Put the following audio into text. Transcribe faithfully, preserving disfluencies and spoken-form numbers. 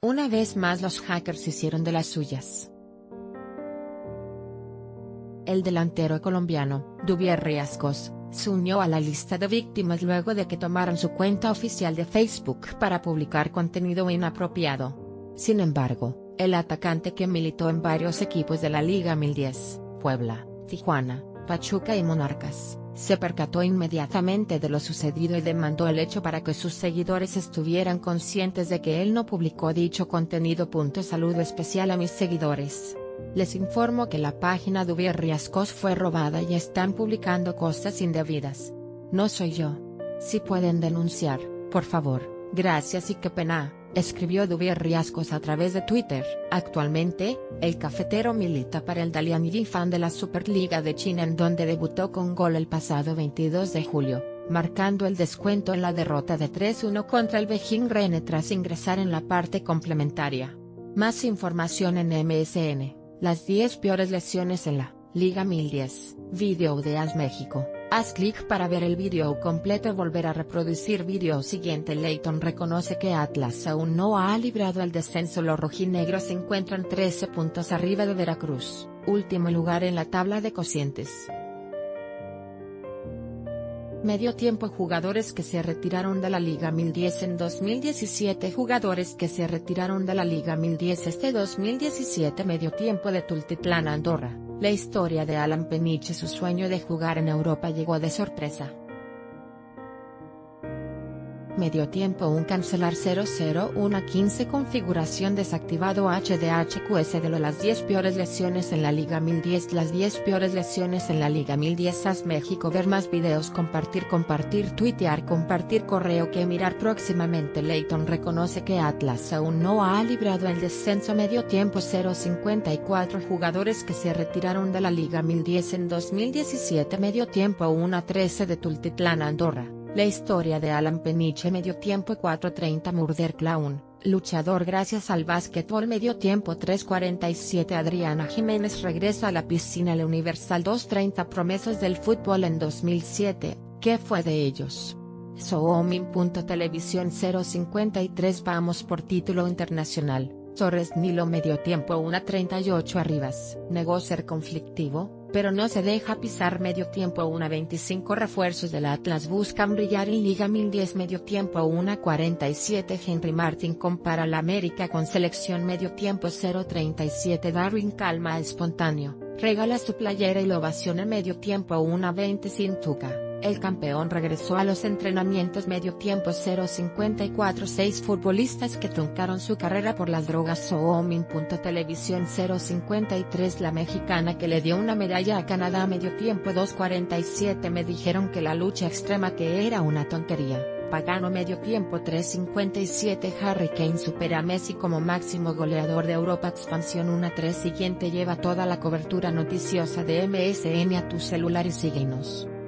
Una vez más los hackers hicieron de las suyas. El delantero colombiano, Duvier Riascos, se unió a la lista de víctimas luego de que tomaran su cuenta oficial de Facebook para publicar contenido inapropiado. Sin embargo, el atacante, que militó en varios equipos de la Liga mil diez, Puebla, Tijuana, Pachuca y Monarcas, se percató inmediatamente de lo sucedido y demandó el hecho para que sus seguidores estuvieran conscientes de que él no publicó dicho contenido. Saludo especial a mis seguidores. Les informo que la página Duvier Riascos fue robada y están publicando cosas indebidas. No soy yo. Si pueden denunciar, por favor, gracias y qué pena, escribió Duvier Riascos a través de Twitter. Actualmente, el cafetero milita para el Dalian Yifan de la Superliga de China, en donde debutó con gol el pasado veintidós de julio, marcando el descuento en la derrota de tres uno contra el Beijing Rene tras ingresar en la parte complementaria. Más información en M S N. Las diez peores lesiones en la Liga mil diez. Video de AS México. Haz clic para ver el video completo. Volver a reproducir video siguiente. Leyton reconoce que Atlas aún no ha librado el descenso. Los rojinegros se encuentran trece puntos arriba de Veracruz, último lugar en la tabla de cocientes. Medio tiempo. Jugadores que se retiraron de la Liga mil diez en dos mil diecisiete. Jugadores que se retiraron de la Liga mil diez este dos mil diecisiete. Medio tiempo de Tultitlán, Andorra. La historia de Alan Peniche. Su sueño de jugar en Europa llegó de sorpresa. Medio tiempo. Un cancelar cero cero uno quince. Configuración desactivado. H D H Q S de lo las diez peores lesiones en la Liga mil diez. Las diez peores lesiones en la Liga mil diez. AS México. Ver más videos. Compartir compartir tuitear compartir correo que mirar próximamente. Leyton reconoce que Atlas aún no ha librado el descenso. Medio tiempo. cero cincuenta y cuatro. Jugadores que se retiraron de la Liga mil diez en dos mil diecisiete. Medio tiempo. uno trece de Tultitlán, Andorra. La historia de Alan Peniche. Medio tiempo. cuatro treinta. Murder Clown, luchador gracias al básquetbol. Medio tiempo. tres cuarenta y siete. Adriana Jiménez regresa a la piscina. La Universal. dos treinta. Promesas del fútbol en dos mil siete, ¿qué fue de ellos? Soomin.televisión. cero cincuenta y tres. Vamos por título internacional. Torres Nilo. Medio tiempo. uno treinta y ocho. Arribas negó ser conflictivo, pero no se deja pisar. Medio tiempo. uno veinticinco. Refuerzos del Atlas buscan brillar en Liga mil diez. Medio tiempo. uno cuarenta y siete. Henry Martin compara la América con selección. Medio tiempo. cero treinta y siete. Darwin Calma espontáneo, regala su playera y lo ovaciona. Medio tiempo. uno veinte. Sin Tuca, el campeón regresó a los entrenamientos. Medio tiempo. cero cincuenta y cuatro. Seis futbolistas que truncaron su carrera por las drogas. Soomin.televisión. cero cincuenta y tres. La mexicana que le dio una medalla a Canadá. Medio tiempo. dos cuarenta y siete. Me dijeron que la lucha extrema que era una tontería. Pagano. Medio tiempo. tres cincuenta y siete. Harry Kane supera a Messi como máximo goleador de Europa. Expansión. uno tres. Siguiente. Lleva toda la cobertura noticiosa de M S N a tu celular y síguenos.